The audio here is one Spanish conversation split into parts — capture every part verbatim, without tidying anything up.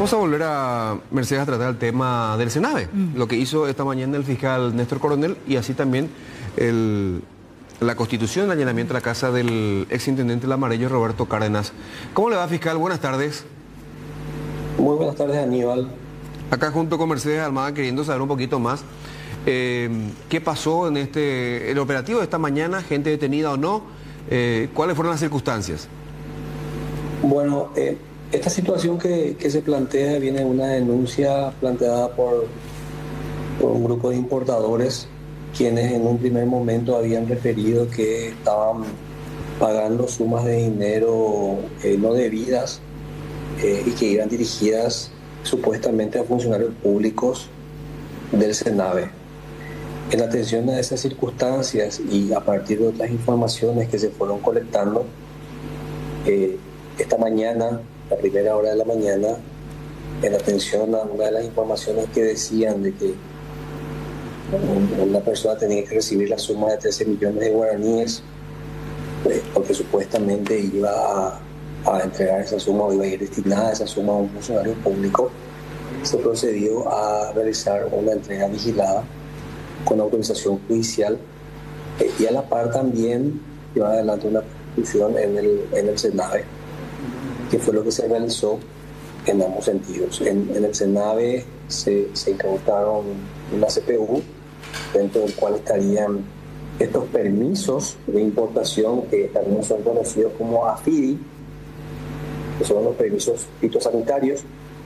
Vamos a volver a Mercedes a tratar el tema del Senave, mm. lo que hizo esta mañana el fiscal Néstor Coronel y así también el, la constitución del allanamiento a la casa del exintendente Lamareño, Roberto Cárdenas. ¿Cómo le va, fiscal? Buenas tardes. Muy buenas tardes, Aníbal. Acá junto con Mercedes Almada queriendo saber un poquito más eh, qué pasó en este el operativo de esta mañana, gente detenida o no, eh, cuáles fueron las circunstancias. Bueno, eh, esta situación que, que se plantea viene de una denuncia planteada por, por un grupo de importadores quienes en un primer momento habían referido que estaban pagando sumas de dinero eh, no debidas eh, y que iban dirigidas supuestamente a funcionarios públicos del Senave. En atención a esas circunstancias y a partir de otras informaciones que se fueron colectando, eh, esta mañana, a primera hora de la mañana, en atención a una de las informaciones que decían de que una persona tenía que recibir la suma de trece millones de guaraníes, pues, porque supuestamente iba a, a entregar esa suma o iba a ir destinada a esa suma a un funcionario público, se procedió a realizar una entrega vigilada con autorización judicial eh, y a la par también llevar adelante una persecución en el, en el Senave, que fue lo que se realizó en ambos sentidos. En, en el Senave se, se incautaron una C P U, dentro del cual estarían estos permisos de importación que también son conocidos como AFIDI, que son los permisos fitosanitarios,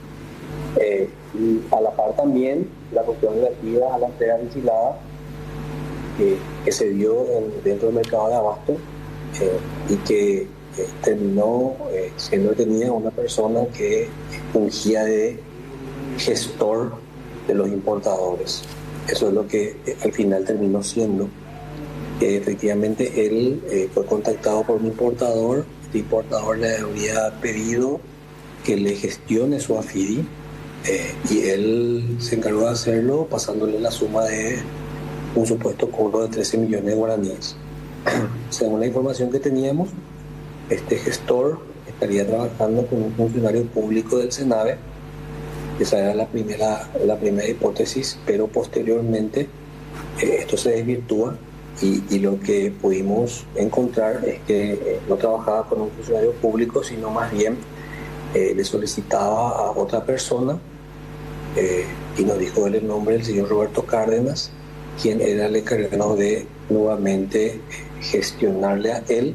eh, y a la par también la cuestión relativa a la entrega vigilada eh, que se dio en, dentro del mercado de abasto eh, y que Eh, terminó eh, siendo detenida una persona que fungía de gestor de los importadores. Eso es lo que eh, al final terminó siendo. Eh, efectivamente, él eh, fue contactado por un importador. Este importador le había pedido que le gestione su AFIDI eh, y él se encargó de hacerlo pasándole la suma de un supuesto cobro de trece millones de guaraníes. Según la información que teníamos, este gestor estaría trabajando con un funcionario público del Senave. Esa era la primera, la primera hipótesis, pero posteriormente eh, esto se desvirtúa y, y lo que pudimos encontrar es que eh, no trabajaba con un funcionario público, sino más bien eh, le solicitaba a otra persona eh, y nos dijo él el nombre del señor Roberto Cárdenas, quien era el encargado de nuevamente gestionarle a él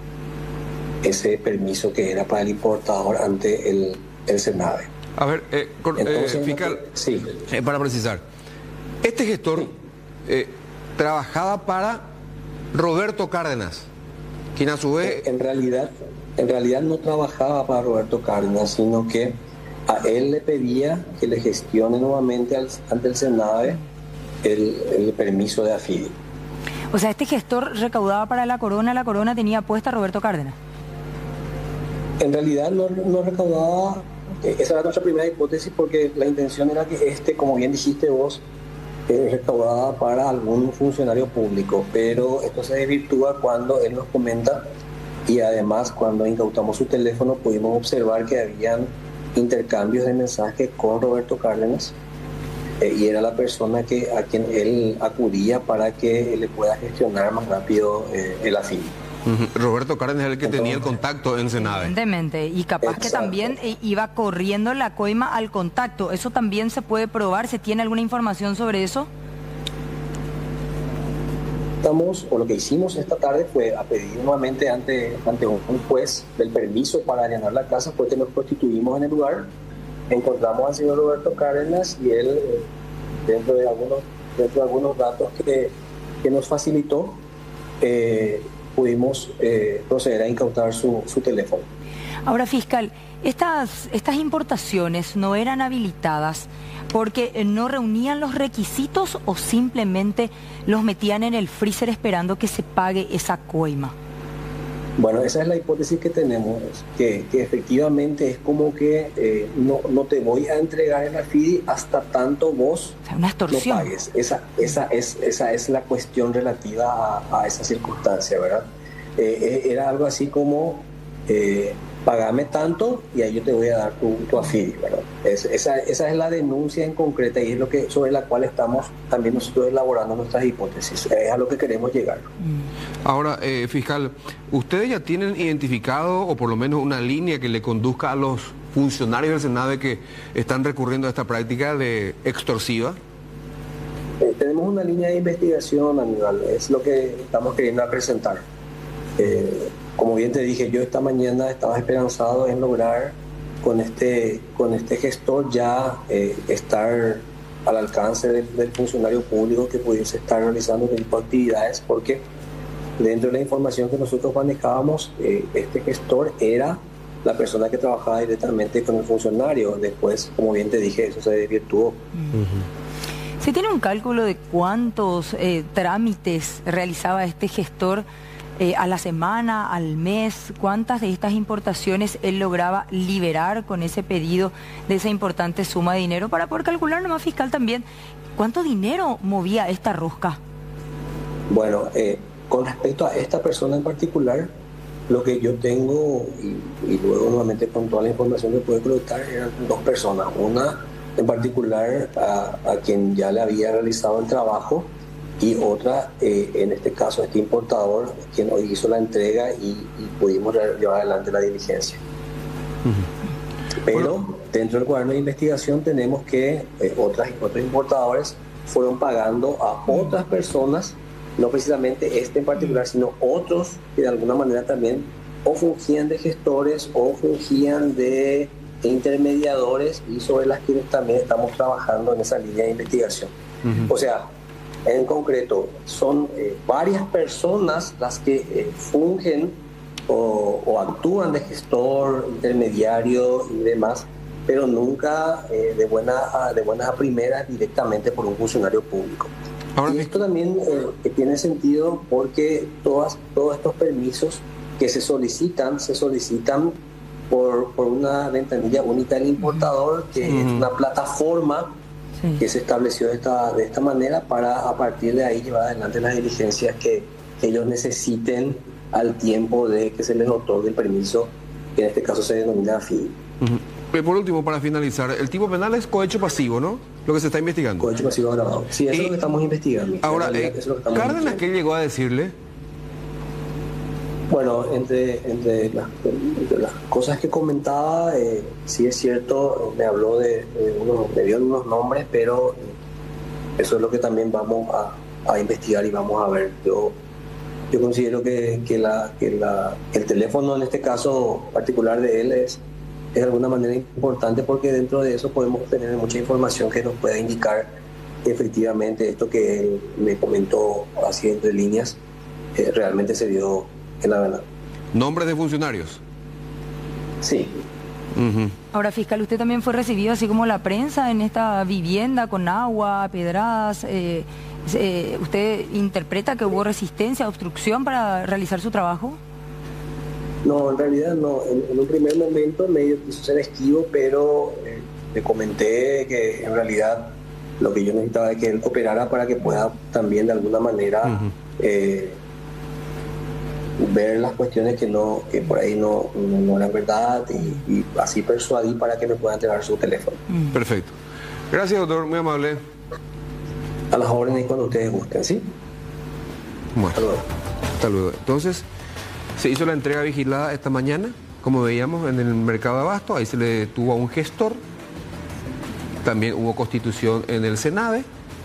ese permiso que era para el importador ante el, el Senave. A ver, eh, con, Entonces, eh, fiscal, sí. eh, para precisar, este gestor eh, trabajaba para Roberto Cárdenas, quien a su vez... En realidad, en realidad no trabajaba para Roberto Cárdenas, sino que a él le pedía que le gestione nuevamente al, ante el Senave el, el permiso de AFIDI. O sea, este gestor recaudaba para la corona, la corona tenía puesta a Roberto Cárdenas. En realidad no, no recaudaba, eh, esa era nuestra primera hipótesis, porque la intención era que este, como bien dijiste vos, eh, recaudaba para algún funcionario público, pero esto se desvirtúa cuando él nos comenta y además cuando incautamos su teléfono pudimos observar que habían intercambios de mensajes con Roberto Cárdenas eh, y era la persona que, a quien él acudía para que le pueda gestionar más rápido eh, el AFIDI. Uh-huh. Roberto Cárdenas es el que Entonces, tenía el contacto en Senave. Evidentemente, y capaz exacto. que también iba corriendo la coima al contacto. ¿Eso también se puede probar? ¿Se tiene alguna información sobre eso? Estamos, o lo que hicimos esta tarde fue a pedir nuevamente ante, ante un juez el permiso para allanar la casa, porque nos constituimos en el lugar. Encontramos al señor Roberto Cárdenas y él, eh, dentro de algunos, dentro de algunos datos que, que nos facilitó, eh, pudimos eh, proceder a incautar su, su teléfono. Ahora, fiscal, estas, estas importaciones no eran habilitadas porque no reunían los requisitos o simplemente los metían en el freezer esperando que se pague esa coima. Bueno, esa es la hipótesis que tenemos, que, que efectivamente es como que eh, no, no te voy a entregar el AFIDI hasta tanto vos o sea, una extorsión. No pagues. Esa, esa, es, esa es la cuestión relativa a, a esa circunstancia, ¿verdad? Eh, era algo así como, eh, pagame tanto y ahí yo te voy a dar tu, tu afili, ¿verdad? Es, esa, esa es la denuncia en concreta y es lo que sobre la cual estamos también nosotros elaborando nuestras hipótesis. Es a lo que queremos llegar. Ahora, eh, fiscal, ¿ustedes ya tienen identificado o por lo menos una línea que le conduzca a los funcionarios del SENAVE que están recurriendo a esta práctica de extorsiva? Eh, tenemos una línea de investigación, Aníbal, es lo que estamos queriendo presentar. Eh, como bien te dije, yo esta mañana estaba esperanzado en lograr con este, con este gestor ya eh, estar al alcance del, del funcionario público que pudiese estar realizando este tipo de actividades, porque dentro de la información que nosotros manejábamos, eh, este gestor era la persona que trabajaba directamente con el funcionario. Después, como bien te dije, eso se desvirtuó. Uh-huh. ¿Se tiene un cálculo de cuántos eh, trámites realizaba este gestor eh, a la semana, al mes? ¿Cuántas de estas importaciones él lograba liberar con ese pedido de esa importante suma de dinero? Para poder calcular nomás, fiscal, también, ¿cuánto dinero movía esta rosca? Bueno, eh, con respecto a esta persona en particular, lo que yo tengo, y, y luego nuevamente con toda la información que pude colectar, eran dos personas. Una en particular a, a quien ya le había realizado el trabajo, y otra, eh, en este caso, este importador, quien hoy hizo la entrega y, y pudimos llevar adelante la diligencia. Uh-huh. Pero bueno, dentro del cuaderno de investigación tenemos que eh, otras, otros importadores fueron pagando a otras personas, no precisamente este en particular, sino otros que de alguna manera también o fungían de gestores o fungían de intermediadores, y sobre las que también estamos trabajando en esa línea de investigación. Uh-huh. O sea, en concreto, son eh, varias personas las que eh, fungen o, o actúan de gestor, intermediario y demás, pero nunca eh, de, buena a, de buenas a primeras directamente por un funcionario público. Ahora, y esto también eh, tiene sentido porque todas, todos estos permisos que se solicitan, se solicitan por, por una ventanilla única del importador, que uh-huh. es una plataforma sí. que se estableció de esta, de esta manera para a partir de ahí llevar adelante las diligencias que, que ellos necesiten al tiempo de que se les otorgue el permiso, que en este caso se denomina afili. Uh-huh. Por último, para finalizar, el tipo penal es cohecho pasivo, ¿no? Lo que se está investigando. Cohecho pasivo agravado. Sí, eso y, es lo que estamos investigando. Ahora, eh, es lo que estamos Cárdenas, ¿qué llegó a decirle? Bueno, entre, entre, las, entre las cosas que comentaba, eh, sí es cierto, me habló de, de unos, me dio unos nombres, pero eh, eso es lo que también vamos a, a investigar y vamos a ver. Yo, yo considero que, que, la, que la, el teléfono en este caso particular de él es, es de alguna manera importante, porque dentro de eso podemos tener mucha información que nos pueda indicar que efectivamente esto que él me comentó así entre líneas eh, realmente se dio en la verdad. ¿Nombres de funcionarios? Sí. Uh-huh. Ahora, fiscal, usted también fue recibido así como la prensa en esta vivienda con agua, pedradas. Eh, eh, ¿Usted interpreta que hubo resistencia, obstrucción para realizar su trabajo? No, en realidad no. En, en un primer momento medio quiso ser esquivo, pero eh, le comenté que en realidad lo que yo necesitaba es que él cooperara para que pueda también de alguna manera uh-huh. eh, ver las cuestiones que no que por ahí no, no, no eran verdad, y, y así persuadí para que me pueda entregar su teléfono. Uh-huh. Perfecto. Gracias, doctor. Muy amable. A las órdenes cuando ustedes gusten, ¿sí? Bueno, hasta luego. Hasta luego. Entonces, se hizo la entrega vigilada esta mañana, como veíamos en el mercado de abasto. Ahí se le detuvo a un gestor. También hubo constitución en el SENAVE,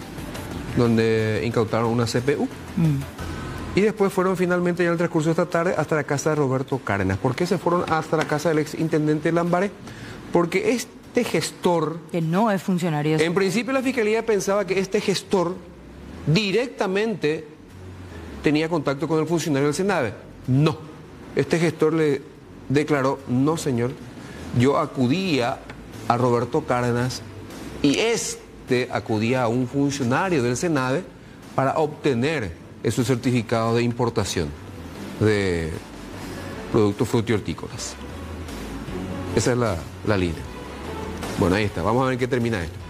donde incautaron una C P U. Mm. Y después fueron finalmente ya en el transcurso de esta tarde hasta la casa de Roberto Cárdenas. ¿Por qué se fueron hasta la casa del exintendente Lambaré? Porque este gestor... Que no es funcionario. En principio la Fiscalía pensaba que este gestor directamente tenía contacto con el funcionario del SENAVE. No. Este gestor le declaró, no señor, yo acudía a Roberto Cárdenas y este acudía a un funcionario del SENAVE para obtener su certificado de importación de productos frutihortícolas. Esa es la, la línea. Bueno, ahí está. Vamos a ver qué termina esto.